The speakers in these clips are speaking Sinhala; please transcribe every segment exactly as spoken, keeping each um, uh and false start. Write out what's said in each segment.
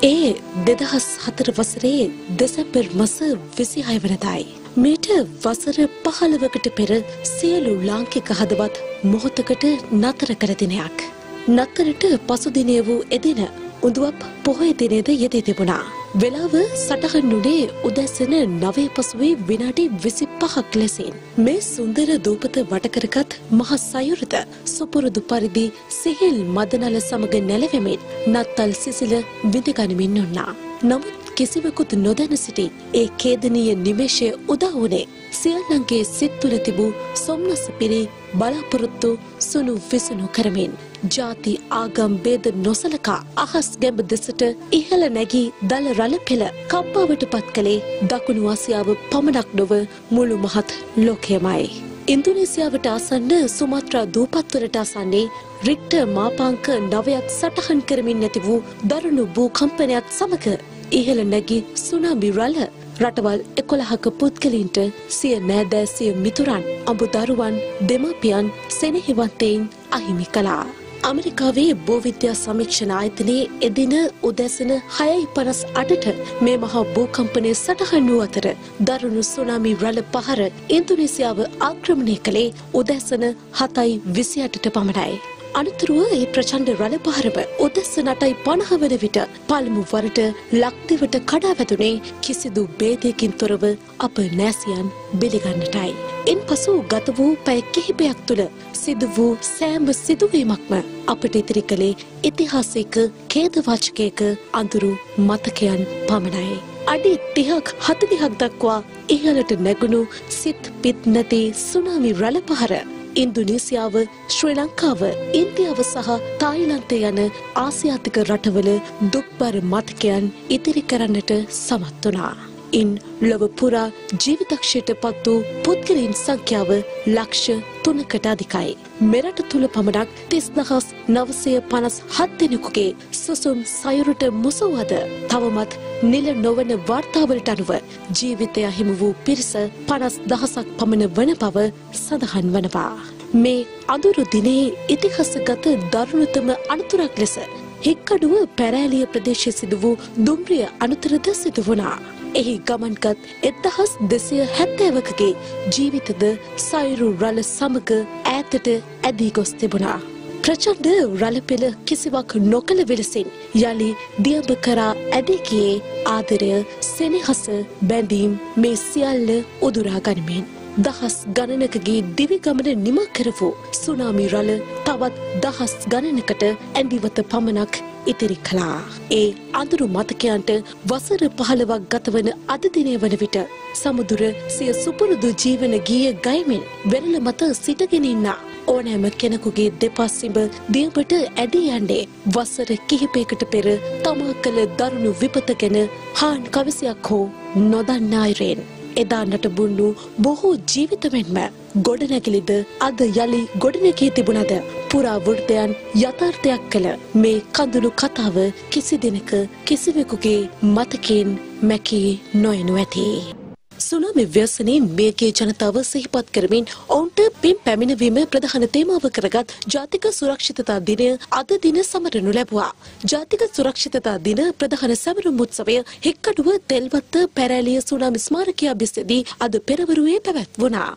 ඒ දෙදහස් හතර වසරේ දෙසැම්බර් මාස විසිහය වෙනිදායි. මීට වසර පහළොවකට පෙර සියලු ලාංකික හදවත් මොහොතකට නතර කර දිනයක්. නතරට පසු දිනය වූ එදින උඳුවප් පොහොය දිනේද යෙදී තිබුණා. වෙලාව සටහන් වුණේ උදැසන නවය පසුවේ විනාඩි විසිපහක් ලෙසින්. මේ සුන්දර දූපත වටකරගත් මහ සයුරද සුපුරුදු පරිදි සිහිල් මදනල සමග නැලවෙමින් නත්තල් සිසිල විඳගනිමින් උන්නා. නමුත් කිසිවෙකුත් නොදැන සිටි ඒ ඛේදනීය නිමේෂය උදා වුණේ සියල්ලන්ගේ සිත් තුළ තිබූ සොම්නස පිරි බලාපොරොත්තු සුණු විසුණු කරමින්. ජාති ආගම් ભેද නොසලකා අහස් ගැඹ දෙසට ඉහළ නැගී දල රළ පෙළ කම්පාවට පත් කළේ දකුණු ආසියාව පමණක් නොව මුළු මහත් ලෝකයමයි. ඉන්දුනීසියාවට ආසන්න සුමාත්‍රා දූපත්වලට ආසන්නේ රික්ටර් මාපාංක නවයක් සටහන් කරමින් නැති වූ දරුණු භූකම්පනයක් සමග ඉහළ නැගී සුනාමි රළ රටවල් එකොළහක පුද්ගලයින්ට සිය නෑදෑ සිය මිතුරන් අඹදරුවන් දෙමාපියන් සෙනෙහවන්තයින් අහිමි කළා. ඇමරිකාවේ භූවිද්‍යා සමීක්ෂණ ආයතනයේ එදින උදැසන හයයි පනස් අටට මේ මහා භූකම්පනය සටහන් වූ අතර දරුණු සුනාමි රළ පහර ඉන්දුනීසියාව ආක්‍රමණය කළේ උදැසන හතයි විසි අටට පමණයි. අනතුරුව ඒ ප්‍රචණ්ඩ රළ පහරව උදැසන අටයි පනහ වන විට පළමු වරට ලක්දිවට කඩා වැදුනේ කිසිදු ભેදයකින් තොරව අප නෑසියන් බිලිගන්නටයි. ඉන්පසු ගත වූ පැය කිහිපයක් තුළ සිදු වූ සෑම සිදුවීමක්ම අපට ඉතිරි කළේ ඉතිහාසික ඛේදවාචකයක අඳුරු මතකයන් පමණයි. අඩි තිහක් හතළිහක් දක්වා ඉහළට නැගුණු සිත් පිත් නැති සුනාමි රළ පහර ඉන්දුනීසියාව, ශ්‍රී ලංකාව, ඉන්දියාව සහ තායිලන්තය යන ආසියාතික රටවල දුක්බර මතකයන් ඉතිරි කරන්නට සමත් වුණා. ඉන් ලොව පුරා ජීවිතක්ෂයට පත් වූ පුද්ගලයන් සංඛ්‍යාව ලක්ෂ තුනකට අධිකයි. මෙරට තුළ පමණක් තිස් දහස් නවසිය පනස් හත් දෙනෙකුගේ සුසුම් සයුරට මුසුවද තවමත් නිල නොවන වාර්තාවලට අනුව ජීවිතය හිමි වූ පිරිස පනස් දහසක් පමණ වන බව සඳහන් වනවා. මේ අඳුරු දිනේ ඉතිහාසගත දරුණුතම අනතුරක් ලෙස හික්කඩුව පැරෑලිය ප්‍රදේශයේ සිදු වූ දුම්රිය අනතුරද සිදු වුණා. එහි ගමන්ගත් එක්දහස් දෙසිය හැත්තෑවකගේ ජීවිතද සයුරු රළ සමග ඈතට ඇදී ගොස් තිබුණා. ප්‍රචණ්ඩ රළ පෙළ කිසිවක් නොකළ විලසින් යළි දියඹ කරා ඇදී ගියේ ආදරය, සෙනෙහස, බැඳීම් මේ සියල්ල උදුරා ගනිමින්. දහස් ගණනකගේ දිවි ගමන නිමා කර වූ සුනාමි රළ තවත් දහස් ගණනකට ඇඳිවත පමණක් ඉතිරි කළා. ඒ අඳුරු මතකයන්ට වසර පහළොවක් ගතවන අද දිනය වන විට සමුදුර සිය සුපුරුදු ජීවන ගීය ගයමින් වෙරළ මත සිටගෙන ඉන්න ඕනෑම කෙනෙකුගේ දෙපස් සිඹ දියඹට ඇදී යන්නේ වසර කිහිපයකට පෙර තමා කළ දරුණු විපත ගැන හාන් කවිසයක් හෝ නොදන්නා අයුරෙන්. එදා නටබුන්නු බොහෝ ජීවිත මෙන්ම ගොඩනැගිලිද අද යළි ගොඩනැගී තිබුණද පුරාවෘත්තයන් යථාර්ථයක් කළ මේ කඳුළු කතාව කිසි දිනක කිසිවෙකුගේ මතකයෙන් මැකී නොයනු ඇති. සුනාමි ව්‍යසනයෙන් මියගිය ජනතාව සිහිපත් කරමින් ඔවුන්ට පින් පැමිණවීම ප්‍රධාන තේමාව කරගත් ජාතික සුරක්ෂිතතා දිනය අද දින සමරනු ලැබුවා. ජාතික සුරක්ෂිතතා දින ප්‍රධාන සැමරුම් උත්සවය හික්කඩුව තෙල්වත්ත පැරෑලිය සුනාමි ස්මාරකය අභිස්සේදී අද පෙරවරුවේ පැවැත්වුණා.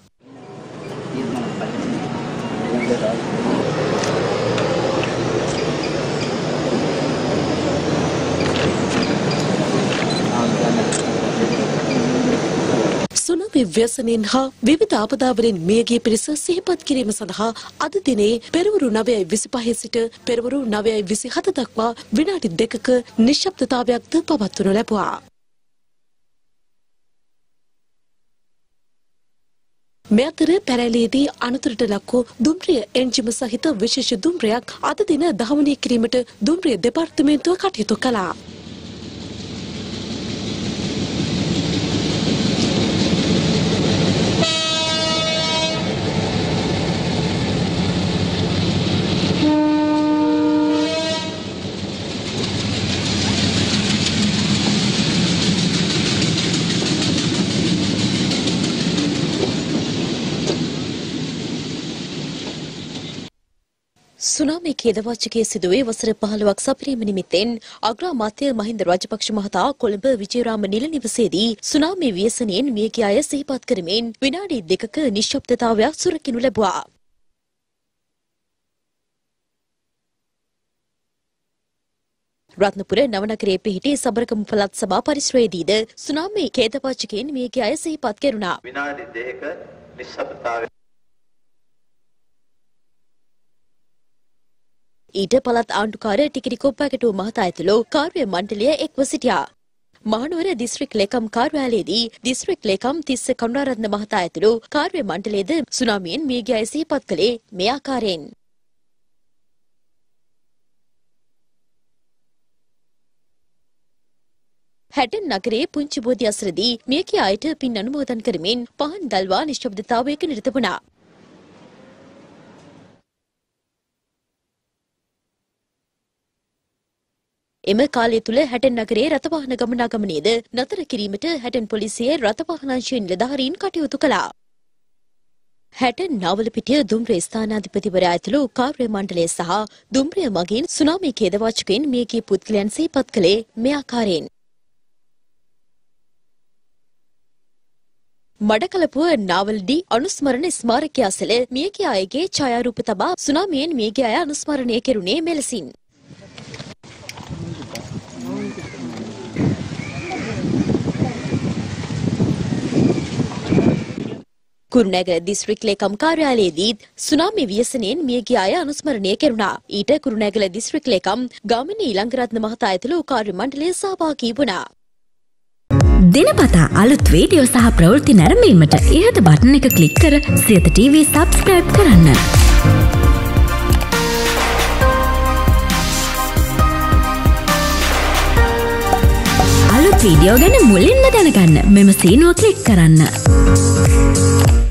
සුනාමි ව්‍යසනයෙන් හා විවිධ ආපදාවලින් මියගිය පිරිස සිහිපත් කිරීම සඳහා අද දිනේ පෙරවරු නවයයි විසිපහේ සිට පෙරවරු නවයයි විසිහත දක්වා විනාඩි දෙකක නිශ්ශබ්දතාවයක්ද පවත්වනු ලැබුවා. මේ අතර පැරැලියේදී අනතුරට ලක් වූ දුම්රිය එන්ජිම සහිත විශේෂ දුම්රියක් අද දින දහවනය කිරීමට දුම්රිය දෙපාර්තමේන්තුව කටයුතු කළා. සුනාමි ඛේදවාචකයේ සිදුවේ වසර පහළොවක් සපිරීම නිමිත්තෙන් අග්‍රාමාත්‍ය මහින්ද රාජපක්ෂ මහතා කොළඹ විජේරාම නිල නිවසේදී සුනාමි ව්‍යසනයෙන් මියගිය අය සිහිපත් කරමින් විනාඩි දෙකක නිශ්ශබ්දතාවයක් සුරකිනු ලැබුවා. රත්නපුර නවනගරයේ පිහිටි සබරකමු පළාත් සභා පරිසරයේදීද සුනාමි ඛේදවාචකයෙන් මියගිය අය සිහිපත් කෙරුණා. විනාඩි දෙකක නිශ්ශබ්දතාවය. ඊට පළාත් ආණ්ඩුකාර ටිකිරි කොප්පැකටුව මහතා ඇතුළු කාර්ය මණ්ඩලය එක්ව සිටියා. මහනුවර දිස්ත්‍රික් ලේකම් කාර්යාලයේදී දිස්ත්‍රික් ලේකම් තිස්ස කරුණාරත්න මහතා ඇතුළු කාර්ය මණ්ඩලයේද සුනාමියෙන් මියගිය අය සිහිපත් කළේ මේ ආකාරයෙන්. හැටන් නගරයේ පුංචි බෝධි අසරදී මියගිය අයට පින් අනුමෝදන් කරමින් පහන් දල්වා නිශ්ශබ්දතාවයක නිරත වුණා. එම කාලය තුල හැටන් නගරයේ රථවාහන ගමනාගමනයේද නතර කිරීමට හැටන් පොලිසියේ රථවාහන අංශයේ නිලධාරීන් කටයුතු කළා. හැටන් නාවලපිටිය දුම්රිය ස්ථානාධිපතිවරයා ඇතුළු කාර්ය මණ්ඩලය සහ දුම්රිය මගින් සුනාමි ඛේදවාචකයෙන් මියගිය පුද්ගලයන් සිහිපත් කළේ මේ ආකාරයෙන්. මඩකලපුව නාවලදී අනුස්මරණ ස්මාරකය අසල මියගිය අයගේ ඡායාරූප තබා සුනාමියෙන් මියගිය අය අනුස්මරණය කෙරුණේ මෙලෙසින්. කුරුණෑගල දිස්ත්‍රික් ලේකම් කාර්යාලයේදී සුනාමි ව්‍යසනයෙන් මියගිය අය අනුස්මරණය කෙරුණා. ඊට කුරුණෑගල දිස්ත්‍රික් ලේකම් ගාමිණී ඊළඟරත්න මහතා ඇතුළු කාර්ය මණ්ඩලය සහභාගී වුණා. දිනපතා අලුත් වීඩියෝ සහ ප්‍රවෘත්ති නැරඹීමට ඉහත බටන් එක ක්ලික් කර සියත ටීවී සබ්ස්ක්‍රයිබ් කරන්න. අලුත් වීඩියෝ ගැන මුලින්ම දැනගන්න මෙම සීනුව ක්ලික් කරන්න.